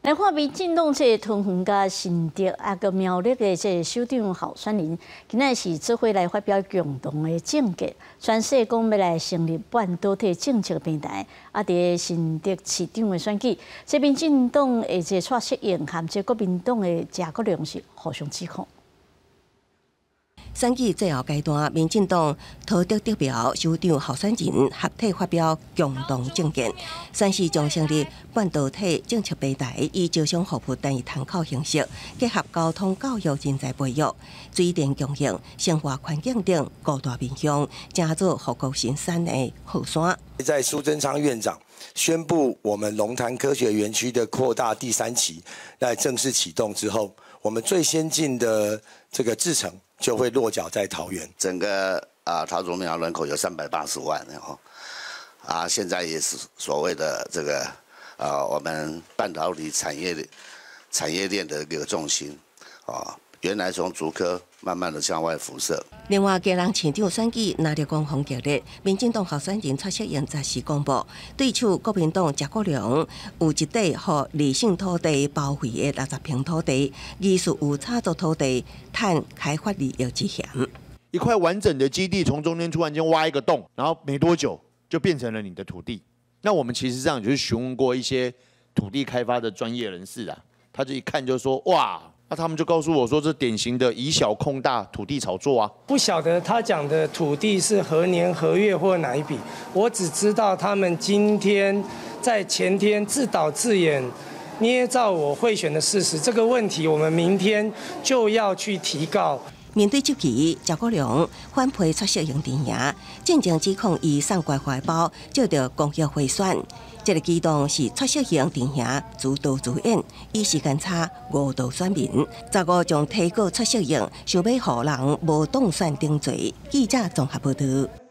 来看民进党这桃园甲新竹个苗栗的这首长候选人，今仔是做伙来发表共同的政见，宣誓讲要来成立半导体政策平台。伫新竹市长的选举，这民进党的这蔡适应和这国民党的贾国良是互相指控。 选举最后阶段，民进党桃竹竹苗首长候选人合体发表共同政见，宣誓将成立半导体政策平台，以招商服务单一参考形式，结合交通、教育、人才培育、水电供应、生活环境等高大面向，加做富国新山的后山。 在苏贞昌院长宣布我们龙潭科学园区的扩大第3期来正式启动之后，我们最先进的这个制程。 就会落脚在桃园。 整个桃竹苗人口有380万，现在也是所谓的这个我们半导体产业链的一个重心原来从竹科慢慢的向外辐射。 另外，基隆市长选举拿着攻防激烈，民进党候选人蔡适应则是公布，对手国民党贾国良有一块和理性土地包围的60坪土地，疑似有炒作土地碳开发利益之嫌。 一块完整的基地从中间突然间挖一个洞，然后没多久就变成了你的土地。那我们其实这样就是询问过一些土地开发的专业人士啊，他就一看就说哇。 那他们就告诉我说，这典型的以小控大土地炒作啊！ 不晓得他讲的土地是何年何月或哪一笔，我只知道他们今天在前天自导自演，捏造我贿选的事实。这个问题，我们明天就要去提告。 面对这期，贾国良反批蔡适应阵营，正正指控伊送怪怀包，借着公益贿选。这个举动是蔡适应阵营自导自演，以时间差误导选民。15将提告蔡适应，想要让人无当选定罪。记者综合报道。